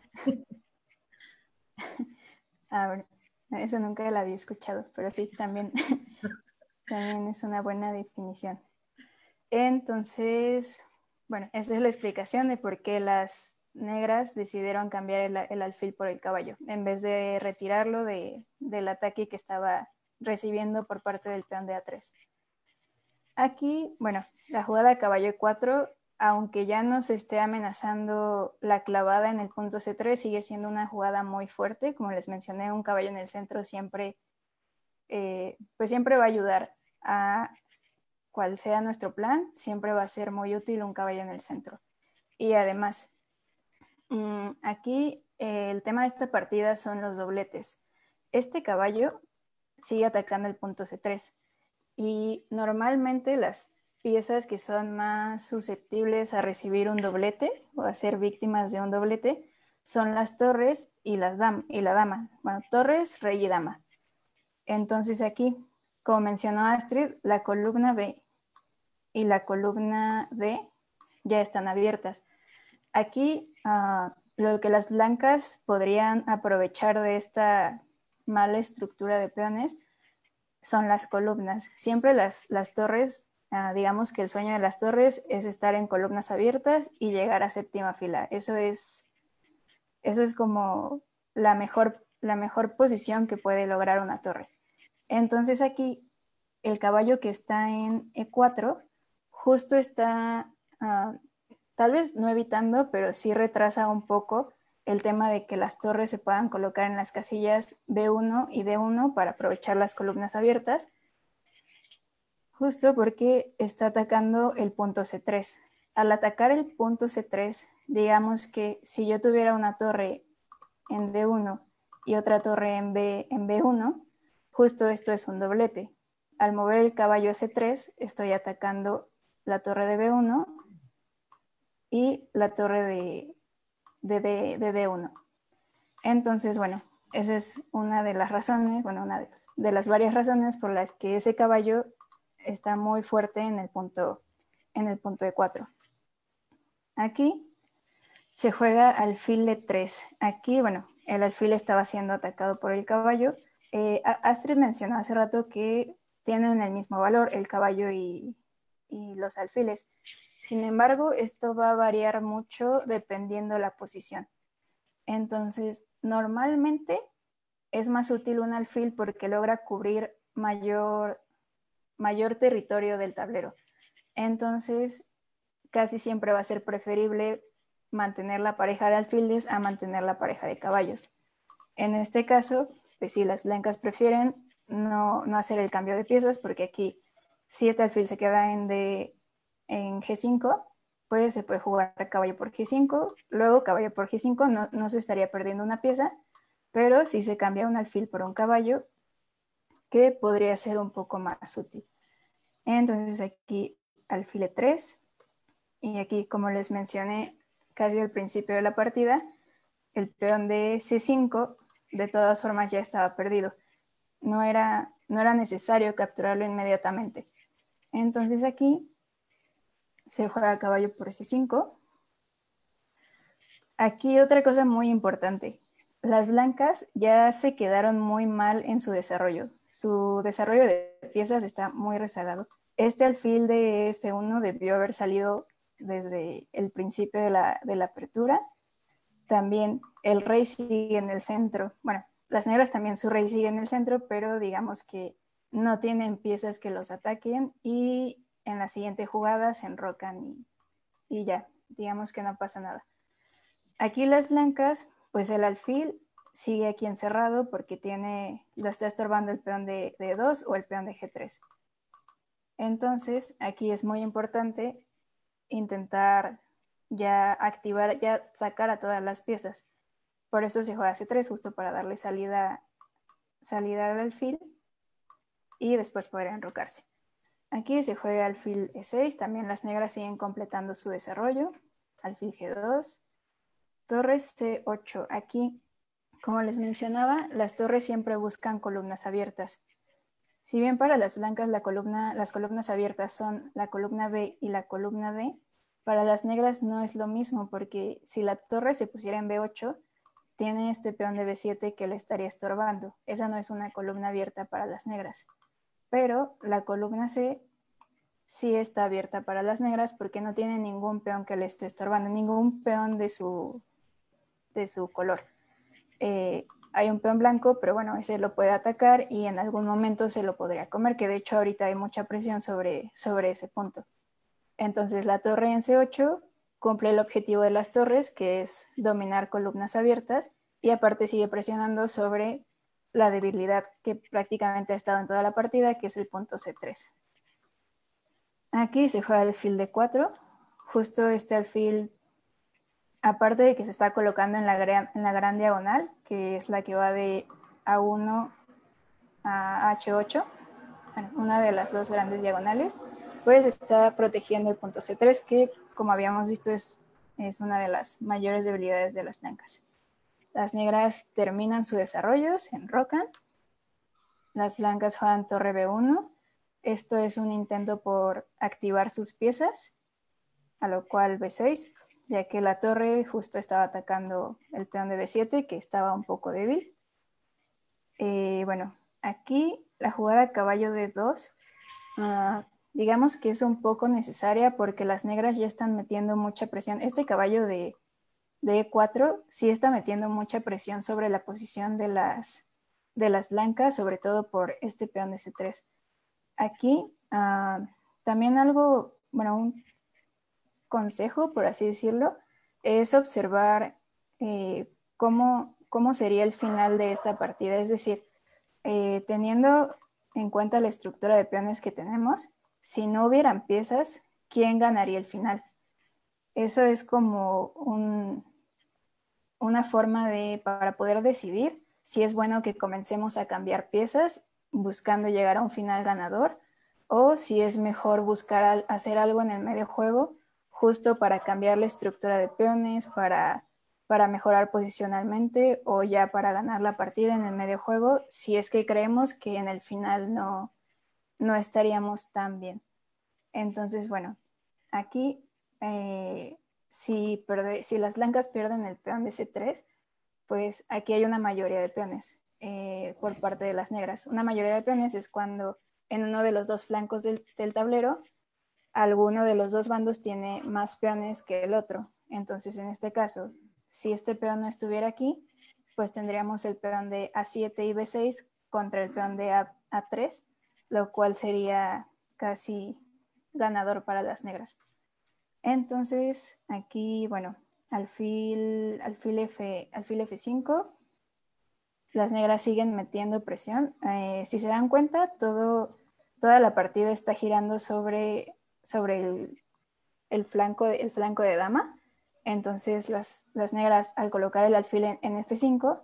A ver, eso nunca lo había escuchado, pero sí, también es una buena definición. Entonces, bueno, esa es la explicación de por qué las negras decidieron cambiar el alfil por el caballo, en vez de retirarlo del ataque que estaba recibiendo por parte del peón de A3. Aquí, bueno, la jugada de caballo 4, aunque ya no se esté amenazando la clavada en el punto C3, sigue siendo una jugada muy fuerte. Como les mencioné, un caballo en el centro siempre, pues siempre va a ayudar a cual sea nuestro plan, siempre va a ser muy útil un caballo en el centro. Y además, aquí el tema de esta partida son los dobletes. Este caballo sigue atacando el punto C3 y normalmente las piezas que son más susceptibles a recibir un doblete o a ser víctimas de un doblete son las torres y la dama. Bueno, torres, rey y dama. Entonces aquí, como mencionó Astrid, la columna B y la columna D ya están abiertas. Aquí lo que las blancas podrían aprovechar de esta mala estructura de peones son las columnas. Siempre las torres, digamos que el sueño de las torres es estar en columnas abiertas y llegar a séptima fila. Eso es como la mejor posición que puede lograr una torre. Entonces aquí el caballo que está en E4 justo está, tal vez no evitando, pero sí retrasa un poco el tema de que las torres se puedan colocar en las casillas B1 y D1 para aprovechar las columnas abiertas, justo porque está atacando el punto C3. Al atacar el punto C3, digamos que si yo tuviera una torre en D1 y otra torre en B1, justo esto es un doblete. Al mover el caballo a C3, estoy atacando la torre de B1 y la torre de D1. Entonces, bueno, esa es una de las razones, bueno, una de las varias razones por las que ese caballo está muy fuerte en el punto E4. Aquí se juega alfil E3. Aquí, bueno, el alfil estaba siendo atacado por el caballo. Astrid mencionó hace rato que tienen el mismo valor, el caballo y los alfiles. Sin embargo, esto va a variar mucho dependiendo la posición. Entonces, normalmente es más útil un alfil porque logra cubrir mayor territorio del tablero. Entonces, casi siempre va a ser preferible mantener la pareja de alfiles a mantener la pareja de caballos. En este caso, pues sí, las blancas prefieren no hacer el cambio de piezas, porque aquí si este alfil se queda en G5, pues se puede jugar caballo por G5, luego caballo por G5, no se estaría perdiendo una pieza, pero si se cambia un alfil por un caballo, que podría ser un poco más útil. Entonces aquí alfil E3, y aquí, como les mencioné casi al principio de la partida, el peón de C5 de todas formas ya estaba perdido. No era necesario capturarlo inmediatamente. Entonces aquí se juega caballo por C5. Aquí otra cosa muy importante. Las blancas ya se quedaron muy mal en su desarrollo. Su desarrollo de piezas está muy rezagado. Este alfil de F1 debió haber salido desde el principio de la apertura. También el rey sigue en el centro. Bueno, las negras también su rey sigue en el centro, pero digamos que no tienen piezas que los ataquen y en la siguiente jugada se enrocan y ya, digamos que no pasa nada. Aquí las blancas, pues el alfil sigue aquí encerrado porque lo está estorbando el peón de D2 o el peón de G3. Entonces, aquí es muy importante intentar ya activar, ya sacar a todas las piezas. Por eso se juega C3, justo para darle salida al alfil y después poder enrocarse. Aquí se juega alfil E6, también las negras siguen completando su desarrollo. Alfil G2, torres C8. Aquí, como les mencionaba, las torres siempre buscan columnas abiertas. Si bien para las blancas las columnas abiertas son la columna B y la columna D, para las negras no es lo mismo, porque si la torre se pusiera en B8, tiene este peón de B7 que le estaría estorbando. Esa no es una columna abierta para las negras. Pero la columna C sí está abierta para las negras porque no tiene ningún peón que le esté estorbando, ningún peón de su color. Hay un peón blanco, pero bueno, ese lo puede atacar y en algún momento se lo podría comer, que de hecho ahorita hay mucha presión sobre ese punto. Entonces la torre en C8 cumple el objetivo de las torres, que es dominar columnas abiertas, y aparte sigue presionando sobre la debilidad que prácticamente ha estado en toda la partida, que es el punto C3. Aquí se juega el alfil D4, justo este alfil, aparte de que se está colocando en la gran diagonal, que es la que va de A1 a H8, bueno, una de las dos grandes diagonales, pues está protegiendo el punto C3, que como habíamos visto es una de las mayores debilidades de las blancas. Las negras terminan su desarrollo, se enrocan. Las blancas juegan torre B1. Esto es un intento por activar sus piezas, a lo cual B6, ya que la torre justo estaba atacando el peón de B7, que estaba un poco débil. Bueno, aquí la jugada caballo D2, digamos que es un poco necesaria porque las negras ya están metiendo mucha presión. Este caballo de E4 sí está metiendo mucha presión sobre la posición de las blancas, sobre todo por este peón de C3. Aquí también algo, bueno, un consejo, por así decirlo, es observar cómo sería el final de esta partida. Es decir, teniendo en cuenta la estructura de peones que tenemos, si no hubieran piezas, ¿quién ganaría el final? Eso es como una forma para poder decidir si es bueno que comencemos a cambiar piezas buscando llegar a un final ganador, o si es mejor buscar hacer algo en el medio juego justo para cambiar la estructura de peones, para mejorar posicionalmente o ya para ganar la partida en el medio juego, si es que creemos que en el final no estaríamos tan bien. Entonces, bueno, aquí si las blancas pierden el peón de C3, pues aquí hay una mayoría de peones por parte de las negras. Una mayoría de peones es cuando en uno de los dos flancos del tablero, alguno de los dos bandos tiene más peones que el otro. Entonces, en este caso, si este peón no estuviera aquí, pues tendríamos el peón de A7 y B6 contra el peón de A3, lo cual sería casi ganador para las negras. Entonces, aquí, bueno, alfil F5, las negras siguen metiendo presión. Si se dan cuenta, toda la partida está girando sobre el flanco de dama. Entonces las negras, al colocar el alfil en F5,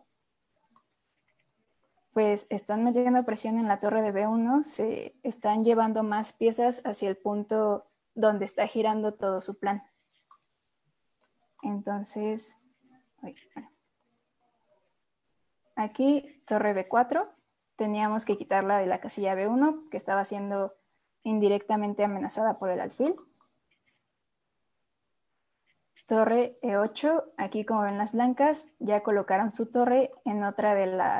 pues están metiendo presión en la torre de B1, se están llevando más piezas hacia el punto donde está girando todo su plan. Entonces, aquí torre B4, teníamos que quitarla de la casilla B1, que estaba siendo indirectamente amenazada por el alfil. Torre E8, aquí como ven las blancas, ya colocaron su torre en otra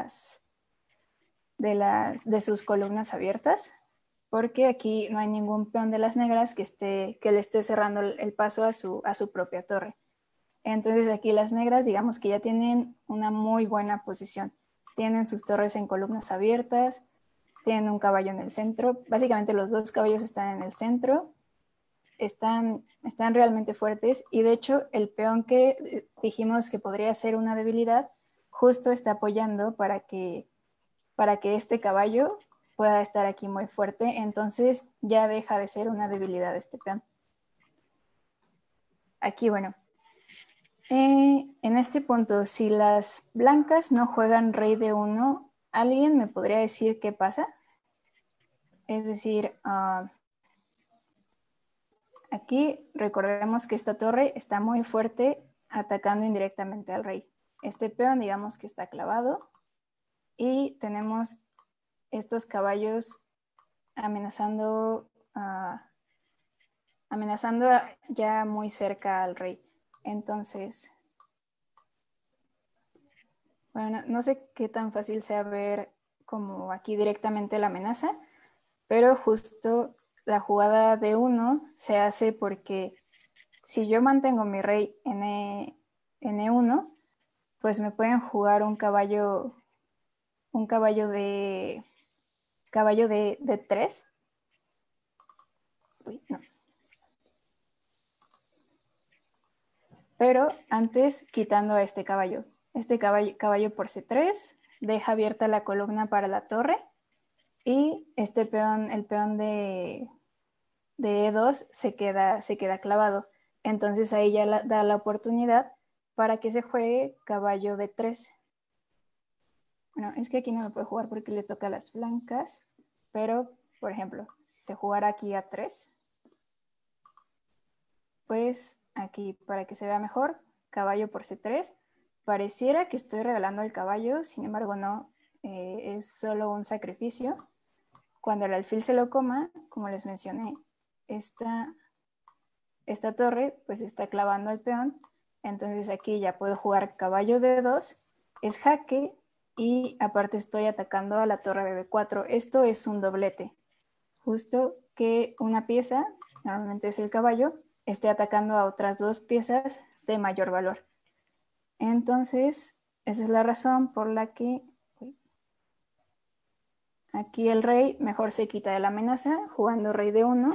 de sus columnas abiertas, porque aquí no hay ningún peón de las negras que le esté cerrando el paso a su propia torre. Entonces aquí las negras, digamos que ya tienen una muy buena posición. Tienen sus torres en columnas abiertas, tienen un caballo en el centro. Básicamente los dos caballos están en el centro. Están realmente fuertes y de hecho el peón que dijimos que podría ser una debilidad justo está apoyando para que este caballo pueda estar aquí muy fuerte, entonces ya deja de ser una debilidad este peón. Aquí, bueno, en este punto, si las blancas no juegan rey de 1, ¿alguien me podría decir qué pasa? Es decir, aquí recordemos que esta torre está muy fuerte atacando indirectamente al rey. Este peón, digamos que está clavado y tenemos estos caballos amenazando ya muy cerca al rey. Entonces, bueno, no sé qué tan fácil sea ver como aquí directamente la amenaza, pero justo la jugada de 1 se hace porque si yo mantengo mi rey en E1, pues me pueden jugar un caballo de 3. Uy, no. Pero antes quitando a este caballo. Este caballo por C3 deja abierta la columna para la torre y este peón, el peón de E2 se queda clavado. Entonces ahí ya da la oportunidad para que se juegue caballo de 3. Bueno, es que aquí no lo puede jugar porque le toca a las blancas, pero por ejemplo, si se jugara aquí a 3, pues aquí para que se vea mejor, caballo por C3. Pareciera que estoy regalando el caballo, sin embargo no, es solo un sacrificio. Cuando el alfil se lo coma, como les mencioné, esta torre pues está clavando al peón, entonces aquí ya puedo jugar caballo de 2, es jaque y aparte estoy atacando a la torre de B4. Esto es un doblete, justo que una pieza, normalmente es el caballo, esté atacando a otras 2 piezas de mayor valor. Entonces, esa es la razón por la que aquí el rey mejor se quita de la amenaza jugando rey de 1,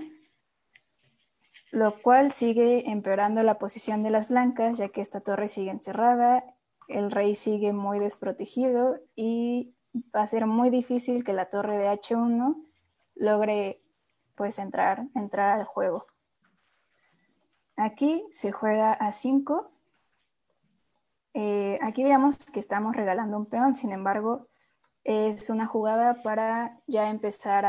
lo cual sigue empeorando la posición de las blancas, ya que esta torre sigue encerrada, el rey sigue muy desprotegido y va a ser muy difícil que la torre de H1 logre pues entrar al juego. Aquí se juega a 5. Aquí digamos que estamos regalando un peón, sin embargo, es una jugada para ya empezar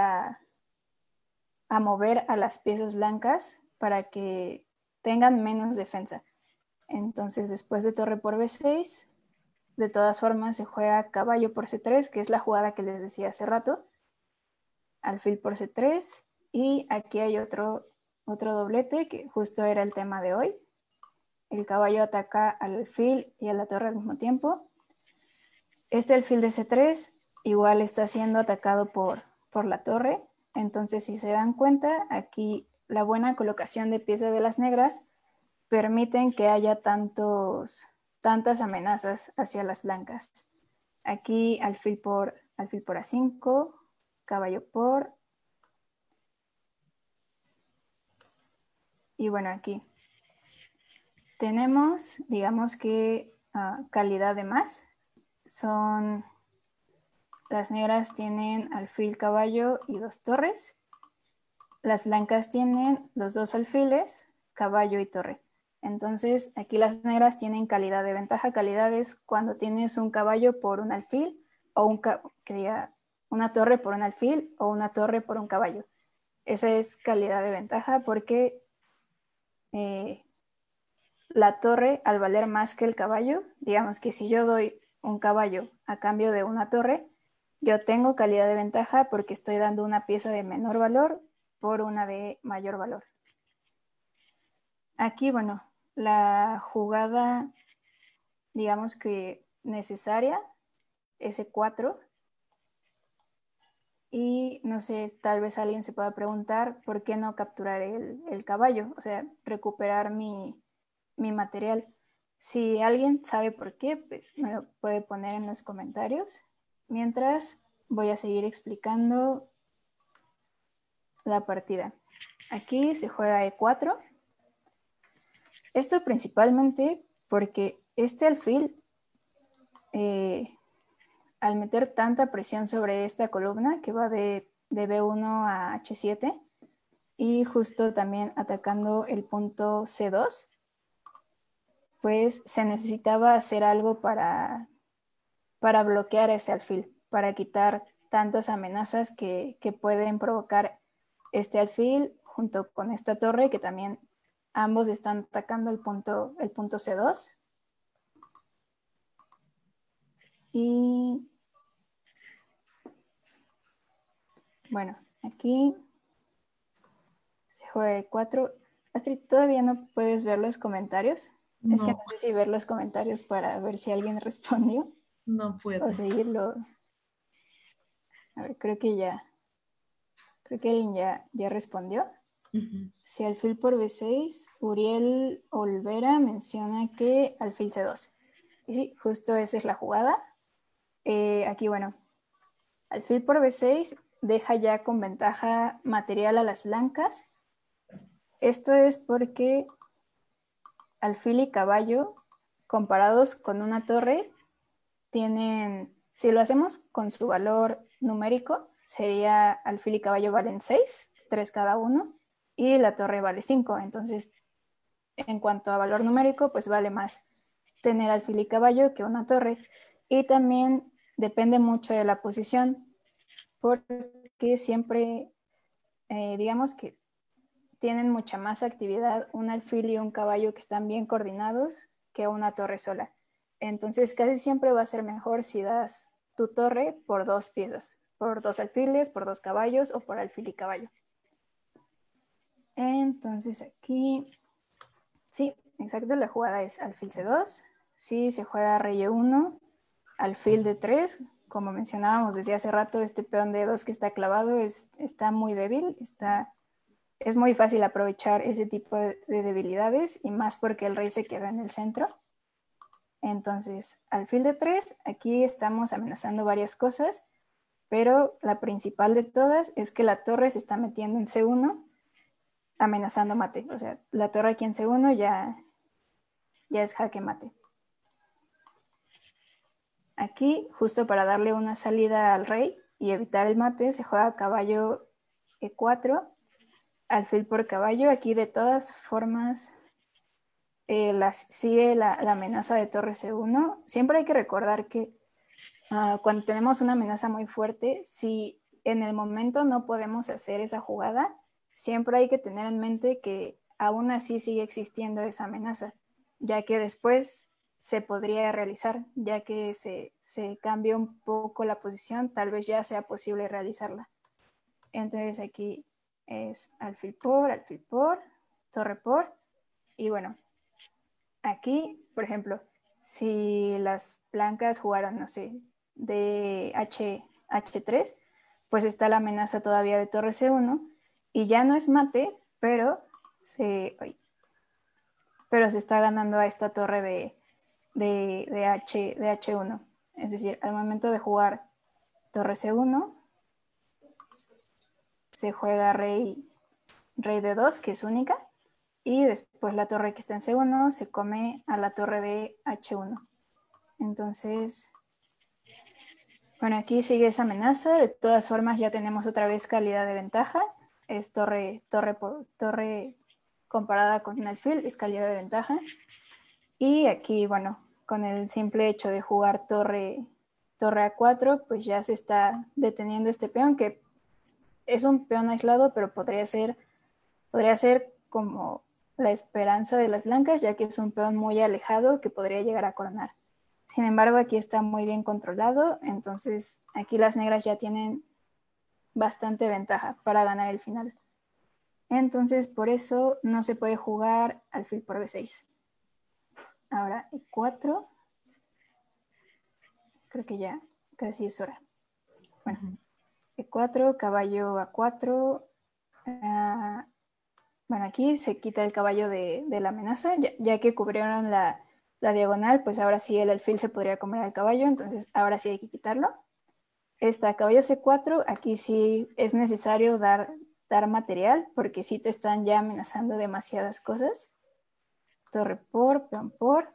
a mover a las piezas blancas para que tengan menos defensa. Entonces, después de torre por B6, de todas formas se juega caballo por C3, que es la jugada que les decía hace rato, alfil por C3, y aquí hay otro doblete que justo era el tema de hoy. El caballo ataca al alfil y a la torre al mismo tiempo. Este alfil de C3 igual está siendo atacado por la torre. Entonces, si se dan cuenta, aquí la buena colocación de piezas de las negras permiten que haya tantas amenazas hacia las blancas. Aquí alfil por A5, caballo por... Y bueno, aquí tenemos, digamos que calidad de más. Son las negras tienen alfil, caballo y 2 torres. Las blancas tienen los 2 alfiles, caballo y torre. Entonces, aquí las negras tienen calidad de ventaja. Calidad es cuando tienes un caballo por un alfil o una torre por un alfil o una torre por un caballo. Esa es calidad de ventaja porque la torre, al valer más que el caballo, digamos que si yo doy un caballo a cambio de una torre, yo tengo calidad de ventaja porque estoy dando una pieza de menor valor por una de mayor valor. Aquí, bueno, la jugada, digamos que necesaria, S4. Y no sé, tal vez alguien se pueda preguntar por qué no capturar el caballo, o sea, recuperar mi material. Si alguien sabe por qué, pues me lo puede poner en los comentarios. Mientras voy a seguir explicando la partida. Aquí se juega E4. Esto principalmente porque este alfil, al meter tanta presión sobre esta columna que va de B1 a H7 y justo también atacando el punto C2, pues se necesitaba hacer algo para bloquear ese alfil, para quitar tantas amenazas que pueden provocar este alfil junto con esta torre, que también ambos están atacando el punto C2. Y bueno, aquí se juega E4. Astrid, ¿todavía no puedes ver los comentarios? No, es que no sé si ver los comentarios para ver si alguien respondió no puedo. o seguirlo. A ver, creo que alguien ya respondió. Si alfil por B6, Uriel Olvera menciona que alfil C2. Y sí, justo esa es la jugada. Aquí, bueno, alfil por B6 deja ya con ventaja material a las blancas. Esto es porque alfil y caballo, comparados con una torre, tienen, si lo hacemos con su valor numérico, sería alfil y caballo valen 6, 3 cada uno, y la torre vale 5. Entonces, en cuanto a valor numérico, pues vale más tener alfil y caballo que una torre. Y también depende mucho de la posición, porque siempre, digamos que tienen mucha más actividad un alfil y un caballo que están bien coordinados que una torre sola. Entonces casi siempre va a ser mejor si das tu torre por 2 piezas, por 2 alfiles, por 2 caballos o por alfil y caballo. Entonces aquí, sí, exacto, la jugada es alfil C2. Si se juega rey E1, alfil D3, como mencionábamos desde hace rato, este peón de D2 que está clavado está muy débil, es muy fácil aprovechar ese tipo de debilidades y más porque el rey se quedó en el centro. Entonces, alfil de 3, aquí estamos amenazando varias cosas, pero la principal de todas es que la torre se está metiendo en C1 amenazando mate. O sea, la torre aquí en C1 ya es jaque mate. Aquí, justo para darle una salida al rey y evitar el mate, se juega caballo E4, alfil por caballo. Aquí de todas formas sigue la amenaza de torre C1. Siempre hay que recordar que cuando tenemos una amenaza muy fuerte, si en el momento no podemos hacer esa jugada, siempre hay que tener en mente que aún así sigue existiendo esa amenaza, ya que después se podría realizar, ya que se cambia un poco la posición, tal vez ya sea posible realizarla. Entonces aquí es alfil por, torre por, y bueno, aquí, por ejemplo, si las blancas jugaron, no sé, de H3, pues está la amenaza todavía de torre C1 y ya no es mate, pero se está ganando a esta torre de H1. Es decir, al momento de jugar torre C1, se juega rey D2, que es única, y después la torre que está en C1 se come a la torre de H1. Entonces, Bueno, aquí sigue esa amenaza. De todas formas, ya tenemos otra vez calidad de ventaja. Es torre comparada con un alfil, es calidad de ventaja. Y aquí, bueno, con el simple hecho de jugar torre A4, pues ya se está deteniendo este peón, que es un peón aislado, pero podría ser como la esperanza de las blancas, ya que es un peón muy alejado que podría llegar a coronar. Sin embargo, aquí está muy bien controlado, entonces aquí las negras ya tienen bastante ventaja para ganar el final. Entonces, por eso no se puede jugar alfil por B6. Ahora, E4. Creo que ya casi es hora. Bueno, E4, caballo A4. Bueno, aquí se quita el caballo de la amenaza, ya que cubrieron la diagonal, pues ahora sí el alfil se podría comer al caballo, entonces ahora sí hay que quitarlo. Está caballo C4, aquí sí es necesario dar material, porque sí te están ya amenazando demasiadas cosas. Torre por, peón por.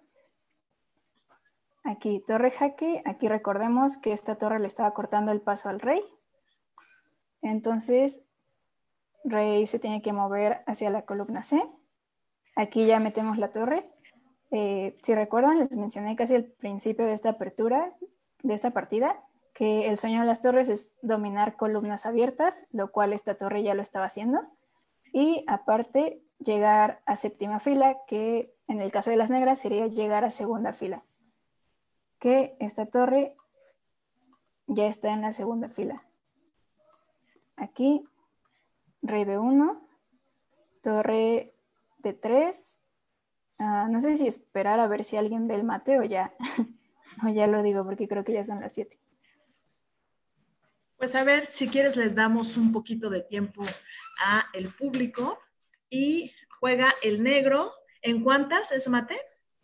Aquí torre jaque, aquí recordemos que esta torre le estaba cortando el paso al rey. Entonces, rey se tiene que mover hacia la columna C. Aquí ya metemos la torre. Si recuerdan, les mencioné casi al principio de esta apertura, de esta partida, que el sueño de las torres es dominar columnas abiertas, lo cual esta torre ya lo estaba haciendo. Y aparte, llegar a séptima fila, que en el caso de las negras sería llegar a segunda fila. Que esta torre ya está en la segunda fila. Aquí, rey B1, torre D3. No sé si esperar a ver si alguien ve el mate o ya, o ya lo digo porque creo que ya son las 7. Pues a ver, si quieres les damos un poquito de tiempo a el público y juega el negro. ¿En cuántas es mate?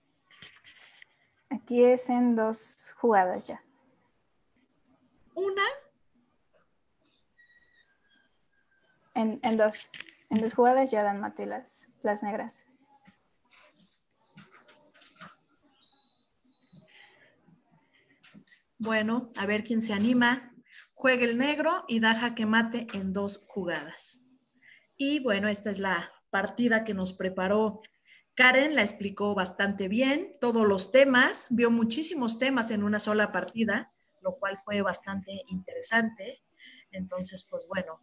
Aquí es en 2 jugadas ya. Una. En 2. En 2 jugadas ya dan mate las negras. Bueno, a ver quién se anima. Juega el negro y da jaque mate en 2 jugadas. Y bueno, esta es la partida que nos preparó Karen, la explicó bastante bien, todos los temas, vio muchísimos temas en una sola partida, lo cual fue bastante interesante. Entonces, pues bueno,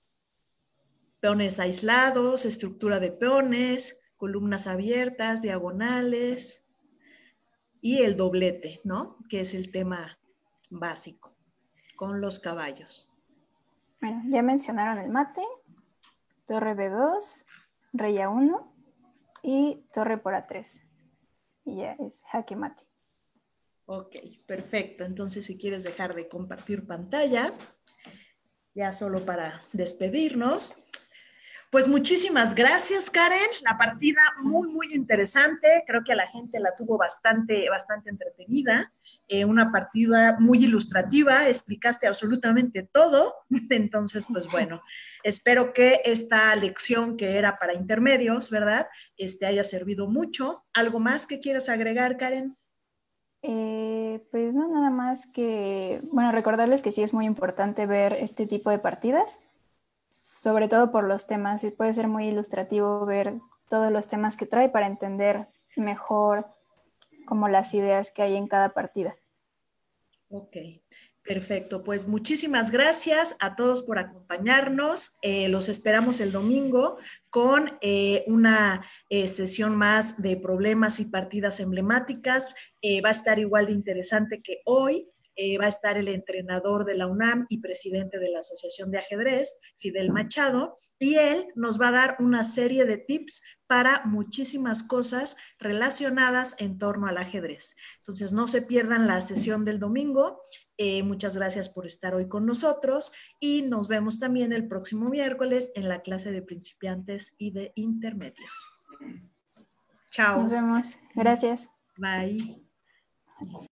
peones aislados, estructura de peones, columnas abiertas, diagonales y el doblete, ¿no? Que es el tema básico con los caballos. Bueno, ya mencionaron el mate, torre B2, rey A1 y torre por A3. Y ya es jaque mate. Ok, perfecto. Entonces, si quieres dejar de compartir pantalla, ya solo para despedirnos. Pues muchísimas gracias, Karen. La partida muy interesante. Creo que a la gente la tuvo bastante entretenida. Una partida muy ilustrativa. Explicaste absolutamente todo. Entonces, pues bueno, espero que esta lección que era para intermedios, ¿verdad? Haya servido mucho. ¿Algo más que quieras agregar, Karen? Pues no, nada más que, bueno, recordarles que sí es muy importante ver este tipo de partidas, sobre todo por los temas, y puede ser muy ilustrativo ver todos los temas que trae para entender mejor como las ideas que hay en cada partida. Ok, perfecto. Pues muchísimas gracias a todos por acompañarnos. Los esperamos el domingo con una sesión más de problemas y partidas emblemáticas. Va a estar igual de interesante que hoy. Va a estar el entrenador de la UNAM y presidente de la Asociación de Ajedrez, Fidel Machado, y él nos va a dar una serie de tips para muchísimas cosas relacionadas en torno al ajedrez. Entonces, no se pierdan la sesión del domingo. Muchas gracias por estar hoy con nosotros y nos vemos también el próximo miércoles en la clase de principiantes y de intermedios. Chao. Nos vemos. Gracias. Bye.